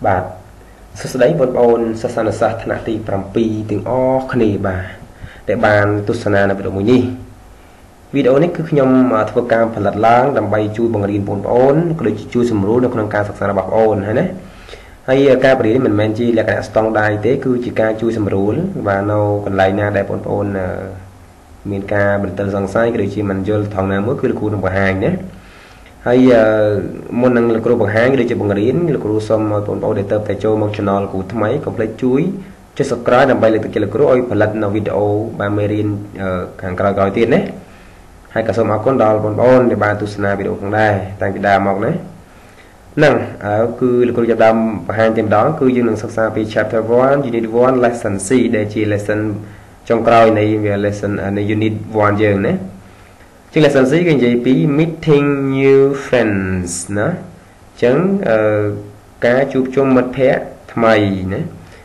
បាទសួស្តីបងប្អូនសិស្សានុសិស្សថ្នាក់ទី7ទាំងអស់គ្នាបាទដែលបានទស្សនានៅវីដេអូមួយនេះវីដេអូនេះគឺខ្ញុំធ្វើការផលិតឡើងដើម្បីជួយបង្រៀនបងប្អូនក៏ដូចជាជួយសម្រួលនៅក្នុងការសិក្សារបស់បងប្អូនហើយណាហើយការបង្រៀននេះមិនមែនជាលក្ខណៈស្តង់ដារទេគឺជាការជួយសម្រួលបាទនៅកន្លែងណាដែលបងប្អូនមានការបន្ទិលសង្ស័យក៏ដូចជាមិនយល់ថងណាមួយគឺលោកគ្រូនឹងបង្ហាញណាហើយមុននឹងលោកគ្រូបង្ហាញដូចជាបង្រៀនលោកគ្រូសូមឲ្យបងប្អូនដែលទៅតែចូលមក channel គ្រូថ្មីកុំភ្លេចជួយចុច subscribe ដើម្បីលើកទឹកចិត្តលោកគ្រូឲ្យផលិតនៅវីដេអូបានមេរៀនខាងក្រោយៗទៀតណាហើយក៏សូមអរគុណដល់បងប្អូនដែលបានទស្សនាវីដេអូផងដែរតាំងពីដើមមកណាហ្នឹងគឺលោកគ្រូចាប់ដើមបង្ហាញតែម្ដងគឺយើងនឹងសិក្សាពី chapter 1 unit 1 lesson C ដែលជា lesson ចុងក្រោយនៃ lesson នៃ unit 1 យើងណាជា lesson C គឺនិយាយពី meeting new friends ណាអញ្ចឹងការជួបជុំមិត្តភ័ក្តិថ្មីណា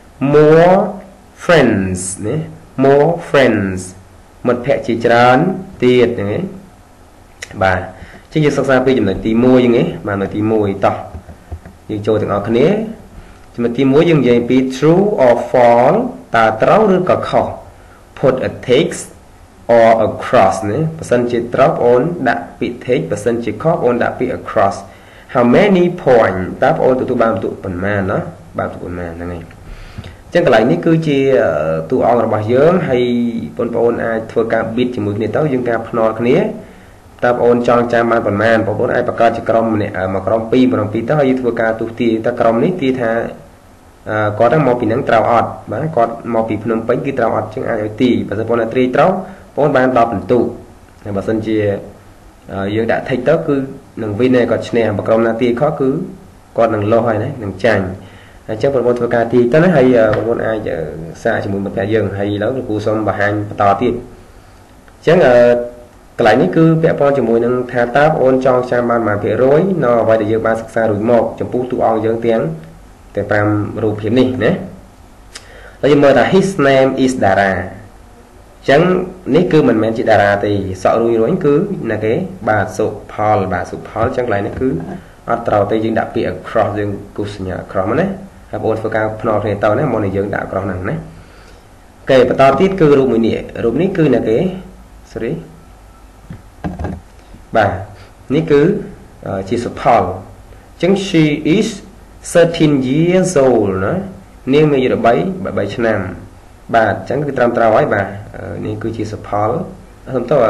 more friends ណា more friends មិត្តភ័ក្តិជាច្រើនទៀតហ្នឹងឯងបាទអញ្ចឹងយើងសិក្សាពីចំណុចទី1ហ្នឹងឯងបាទនៅទី1តោះយើងចូលទាំងអស់គ្នាចំណុចទី1យើងនិយាយពី true or false តើត្រូវឬក៏ខុស put a text or across ណាបើសិនជាត្រូវបងអូនដាក់ពាក្យ text បើសិនជាខុសបងអូនដាក់ពាក្យ across how many point តើបងអូនទទួលបានពិន្ទុប៉ុន្មានណាបានពិន្ទុប៉ុន្មានហ្នឹងឯងអញ្ចឹងកន្លែងនេះគឺជាតួអង្គរបស់យើងហើយបងប្អូនអាចធ្វើការ bit ជាមួយគ្នាទៅយើងការភ្នាល់គ្នាតើបងអូនចង់ចាំបានប៉ុន្មានបងប្អូនអាចបង្កើតជាក្រុមម្នាក់មកក្រុម2ម្ដង2ទៅហើយយើងធ្វើការទូទាតើក្រុមនេះទាថាគាត់មកពីនឹងត្រូវអត់បាទគាត់មកពីភ្នំពេញគឺត្រូវអត់ជាងអាចឲ្យទីបើសិនបងណាត្រីត្រូវបងបាន10ពិន្ទុហើយបើសិនជាយើងដាក់ text ទៅគឺនឹងវិញឯគាត់ឈ្នះបើក្រុមណាទីខុសគឺគាត់នឹងលោះហើយណានឹងចាញ់អញ្ចឹងបងប្អូនធ្វើការទីទៅណាហើយបងប្អូនអាចសាកជាមួយមិត្តភក្តិយើងហើយឥឡូវលោកគ្រូសូមបង្ហាញបន្តទៀតអញ្ចឹងកន្លែងនេះគឺពាក់ព័ន្ធជាមួយនឹងថាតើបងប្អូនចង់ចាំបានប៉ុន្មានភាគរយនៅអ្វីដែលយើងបានសិក្សារួចមកចំពោះតួអង្គយើងទាំង5រូបភាពនេះណាហើយយើងមើលថា his name is Dara អញ្ចឹងនេះគឺមិនមែនជាតារាទេសក់រួញគឺណាគេបាទសុផលអញ្ចឹងកន្លែងនេះគឺអត់ត្រូវទេយើងដាក់ពាក្យ across យើងគូសញ្ញា across មកណាហើយបងប្អូនធ្វើការភ្នាល់គ្នាទៅណាមុននឹងយើងដាក់ across ហ្នឹងណាអូខេបន្តទៀតគឺរូបមួយនេះរូបនេះគឺណាគេ sorry បាទនេះគឺជាសុផលអញ្ចឹង she is 13 years old ណានាងមានអាយុ13ឆ្នាំបាទអញ្ចឹងគឺត្រឹមត្រូវហើយបាទនេះគឺជាសុផលខ្ញុំទៅ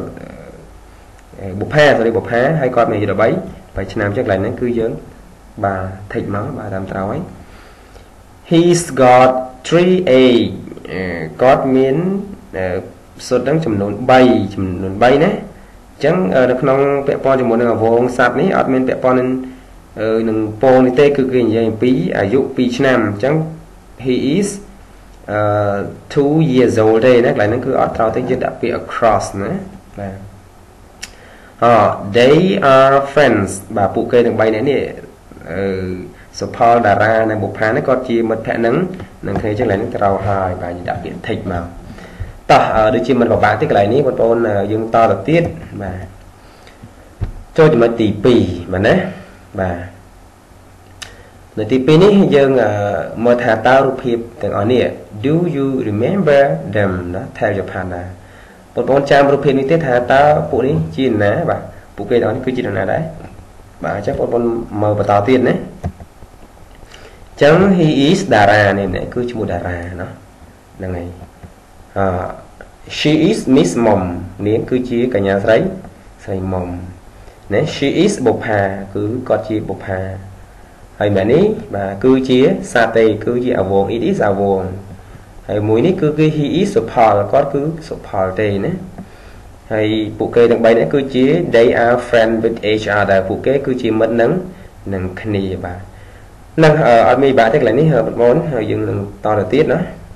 បុប្ផាហើយគាត់មានអាយុ13ឆ្នាំអញ្ចឹងកន្លែងហ្នឹងគឺយើងបាទ take មកបាទត្រឹមត្រូវហើយ he's got 3 egg គាត់មានសុទ្ធហ្នឹងចំនួន3ណាអញ្ចឹងនៅក្នុងពាក្យពណ៌ជាមួយនឹងអវងសัตว์នេះអត់មានពាក្យពណ៌នឹងពងនេះទេគឺគេនិយាយអំពីអាយុ2ឆ្នាំអញ្ចឹង he is 2 years old ទេណាកន្លែងហ្នឹងគឺអត់ត្រូវទេយើងដាក់ពាក្យ across ណាបាទthey are friends បាទពួកគេទាំង3នាក់នេះសុផលតារានិងបុប្ផានេះគាត់ជាមិត្តភក្តិនឹងគ្នាចឹងកន្លែងហ្នឹងត្រូវហើយបាទយើងដាក់ពាក្យ take មកតោះដូចជាមិនពិបាកទេកន្លែងនេះបងប្អូនយើងតទៅទៀតបាទចូលចំណុចទី2បាទណាបាទនៅទី2នេះយើងមើលថាតើរូបភាពទាំងអស់នេះ do you remember them ណា tell your partner បងប្អូនចាំរូបភាពនេះទេថាតើពួកនេះជាណាបាទពួកគេទាំងអស់នេះគឺជាណាដែរបាទអញ្ចឹងបងប្អូនមើលបន្តទៀតណាអញ្ចឹង he is Dara នេះគឺឈ្មោះ Dara ណាហ្នឹងហើយshe is Miss Mom នាងគឺជាកញ្ញាស្រី Mom ណា she is បុប្ផាគឺគាត់ជាបុប្ផាហើយមែននេះបាទគឺជាសាទេគឺជាអវង it is អវងហើយមួយនេះគឺ he is សុផលគាត់គឺសុផលទេណាហើយពួកគេទាំង3នេះគឺជា they are friend with each other ពួកគេគឺជាមិត្តនឹងគ្នាបាទនឹងអត់មានបាក់ទេកន្លែងនេះបងប្អូនហើយយើងនឹងតទៅទៀតណា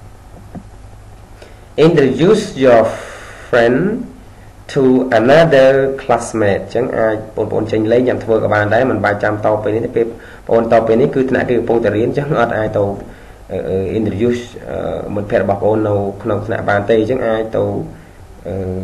introduce your friend to another classmate អញ្ចឹងអាចបងប្អូនចេញលេងចាំធ្វើក៏បានដែរមិនបាច់ចាំតទៅពេលនេះទេពេលបងប្អូនតទៅពេលនេះគឺថ្នាក់គេកំពុងតែរៀនអញ្ចឹងអត់អាចទៅ introduce មិត្តភក្តិរបស់បងប្អូននៅក្នុងថ្នាក់បានទេអញ្ចឹងអាចទៅ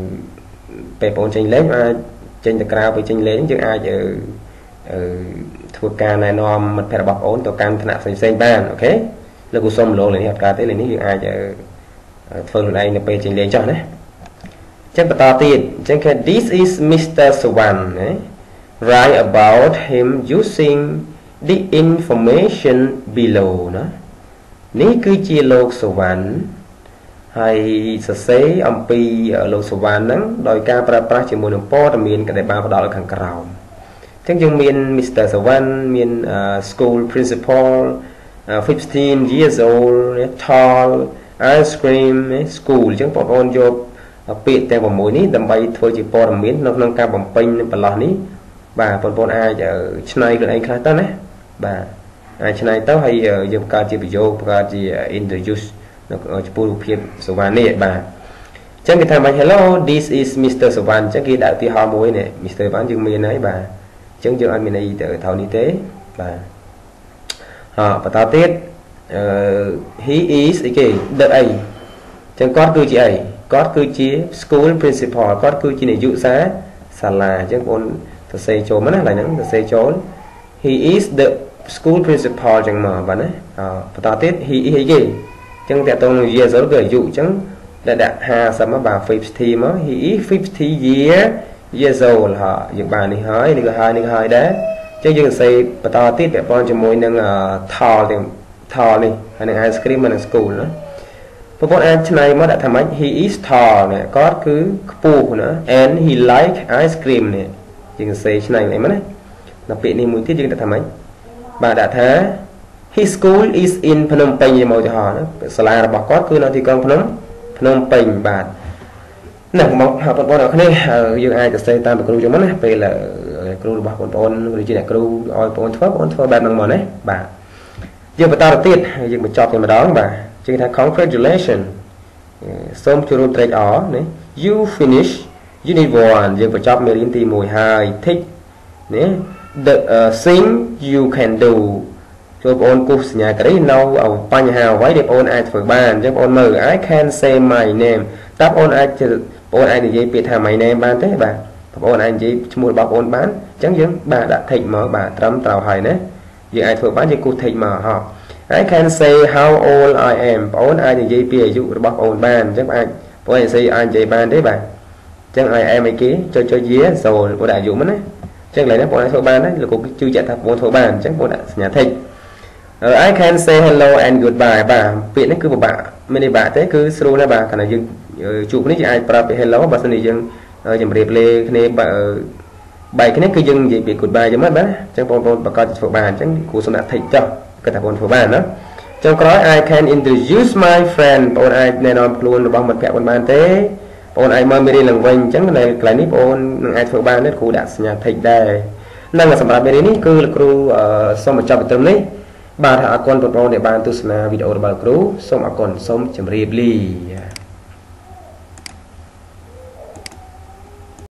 ពេលបងប្អូនចេញលេងអាចចេញទៅក្រៅពេលចេញលេងយើងអាច thuộc ca này nó mật phải bọc ổn tổ can thằng sen ban ok là cô xôm lộ lên cả tới lên những ai chờ phần này là về trình lên cho đấy chắc bắt tiền chắc cái this is Mr. Swan write about him using the information below đó ní cứ chia lô Swan hay sẽ ông pi ở lô Swan nắng đòi ca pra chỉ muốn po là miền cái đại ba đó là thằng cào chắc chắn miền Mr. Swan miền school principal 15 years old tall ice cream school chẳng bọn con vô bị tên vào mũi ní đầm bay thôi chỉ po làm miếng nó nâng cao bằng pin bằng lò ní bà bọn ai giờ này được anh khai tên đấy bà ai này tao hay dùng ca chỉ video ca chỉ introduce nó ở chỗ phim Swan này bà chẳng cái thằng mày hello this is Mr. Swan chắc kia đại ti họ mũi này Mr. Swan dương miền ấy bà chẳng dương anh miền này từ thầu y tế bà họ và tao tiết he is okay đợi ấy chẳng có cứ chị ấy có cứ chị school principal có cứ chị này dụ giá là chẳng còn thật xây chỗ mất lại nắng thật xây chỗ he is the school principal chẳng mà bạn ấy và tao tiết he is gì chẳng tại tôi giờ giờ gửi dụ chẳng đã đặt hà sao mà bà 50 mà he is 50 years old họ những bà này hỏi này hai đấy chứ dương xây và tao tiết để con cho mỗi nâng thò này hay là ice cream ở school nữa và bọn anh này mới đã tham anh he is tall này có cứ pu nữa and he like ice cream này dương xây này này mất đấy là bị này mũi tiết dương đã tham anh bà đã thấy his school is in Phnom Penh như màu cho họ đó là bà có cứ nó thì con Phnom Penh bà nè một học bọn nào này dương aiจะxây tam được cho mất này về là kêu bà bọn người chỉ là kêu oi bọn thua bạn bằng mòn đấy bà dương bà tao tiết dương bà chọn thì mà đón bà chỉ là congratulations sớm cho luôn trade ó đấy you finish unit 1 dương bà chọn đến thì 12 thích đấy the thing you can do cho bọn cô nhà cái đấy nào ở pan nhà váy để bọn ai phải bàn cho bọn mở I can say my name đáp bọn ai thì dây biệt hà my name ban thế bà bọn anh chỉ mua bảo ôn bán chẳng dưng bà đã thịnh mở bà trâm tàu hài đấy vì ai thừa bán cho cô thịnh mà họ I can say how old I am bọn ai thì dây bìa dụ bảo ôn bán chắc anh bọn anh say anh dây bán đấy bà chẳng ai em ấy ký cho día rồi bọn đại dụ mất đấy chắc lấy nó bọn anh thừa bán đấy là cô chưa chạy thật bọn thừa bán chắc bọn nhà thịnh I can say hello and goodbye bà viện đấy cứ một bà mình đi bà thế cứ sưu ra bà cả là dưng chụp đấy chị ai bà hello bà xin đi dưng dùm riêng lên này bài cái này cứ dừng gì bị cụt bài cho mất đó chẳng bọn bà coi phụ bàn chẳng cụ sống đã thịnh cho cái thằng bọn phụ bàn đó trong có I can introduce my friend bọn ai này nó luôn bằng một kẹo bọn bàn thế bọn ai mơ đi lần quanh chẳng này lại nít bọn ai phụ bàn đấy cụ đã nhà thịnh đây năng là sản phẩm bên này cứ là cụ sau một trăm tấm đấy bà thả con bọn để bàn tu sna video bà cụ xong còn sống chấm riêng